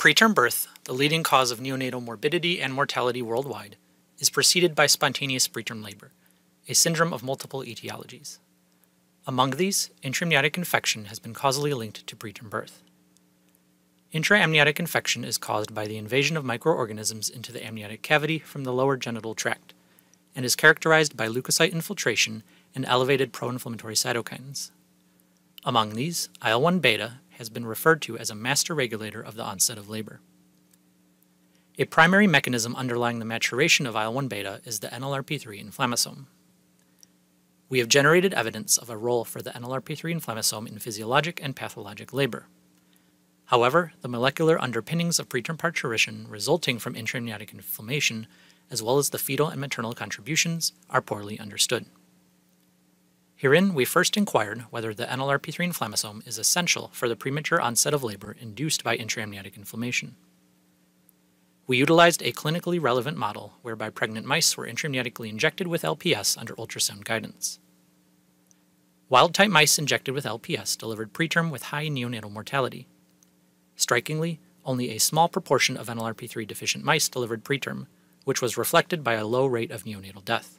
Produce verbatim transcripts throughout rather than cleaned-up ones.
Preterm birth, the leading cause of neonatal morbidity and mortality worldwide, is preceded by spontaneous preterm labor, a syndrome of multiple etiologies. Among these, intra-amniotic infection has been causally linked to preterm birth. Intra-amniotic infection is caused by the invasion of microorganisms into the amniotic cavity from the lower genital tract, and is characterized by leukocyte infiltration and elevated pro-inflammatory cytokines. Among these, I L one beta has been referred to as a master regulator of the onset of labor. A primary mechanism underlying the maturation of I L one beta is the N L R P three inflammasome. We have generated evidence of a role for the N L R P three inflammasome in physiologic and pathologic labor. However, the molecular underpinnings of preterm parturition resulting from intra-amniotic inflammation, as well as the fetal and maternal contributions, are poorly understood. Herein, we first inquired whether the N L R P three inflammasome is essential for the premature onset of labor induced by intra-amniotic inflammation. We utilized a clinically relevant model whereby pregnant mice were intra-amniotically injected with L P S under ultrasound guidance. Wild-type mice injected with L P S delivered preterm with high neonatal mortality. Strikingly, only a small proportion of N L R P three deficient mice delivered preterm, which was reflected by a low rate of neonatal death.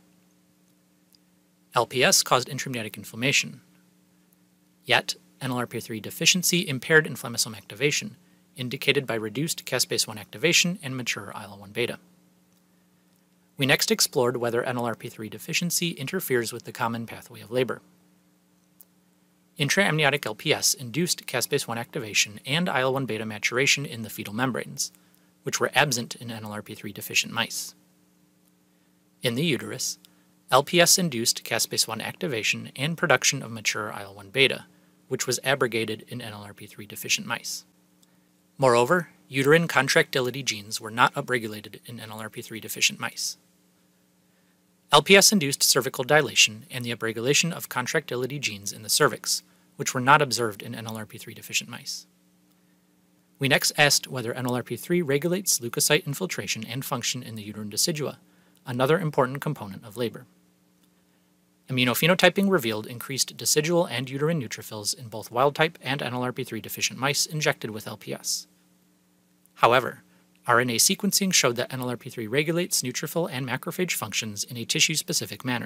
L P S caused intra-amniotic inflammation. Yet, N L R P three deficiency impaired inflammasome activation, indicated by reduced caspase one activation and mature I L one beta. We next explored whether N L R P three deficiency interferes with the common pathway of labor. Intra-amniotic L P S induced caspase one activation and I L one beta maturation in the fetal membranes, which were absent in N L R P three deficient mice. In the uterus, L P S induced caspase one activation and production of mature I L one beta, which was abrogated in N L R P three deficient mice. Moreover, uterine contractility genes were not upregulated in N L R P three deficient mice. L P S induced cervical dilation and the upregulation of contractility genes in the cervix, which were not observed in N L R P three deficient mice. We next asked whether N L R P three regulates leukocyte infiltration and function in the uterine decidua, another important component of labor. Immunophenotyping revealed increased decidual and uterine neutrophils in both wild-type and N L R P three deficient mice injected with L P S. However, R N A sequencing showed that N L R P three regulates neutrophil and macrophage functions in a tissue-specific manner.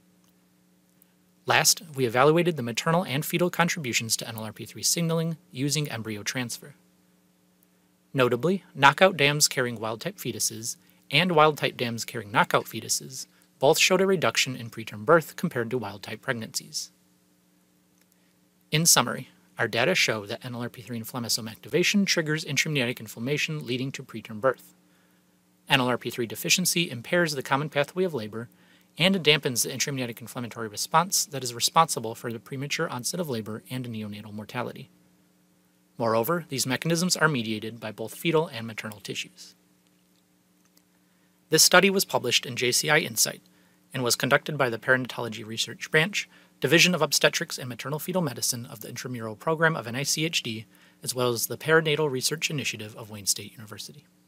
Last, we evaluated the maternal and fetal contributions to N L R P three signaling using embryo transfer. Notably, knockout dams carrying wild-type fetuses and wild-type dams carrying knockout fetuses both showed a reduction in preterm birth compared to wild-type pregnancies. In summary, our data show that N L R P three inflammasome activation triggers intra-amniotic inflammation leading to preterm birth. N L R P three deficiency impairs the common pathway of labor and dampens the intra-amniotic inflammatory response that is responsible for the premature onset of labor and neonatal mortality. Moreover, these mechanisms are mediated by both fetal and maternal tissues. This study was published in J C I Insight and was conducted by the Perinatology Research Branch, Division of Obstetrics and Maternal Fetal Medicine of the Intramural Program of N I C H D, as well as the Perinatal Research Initiative of Wayne State University.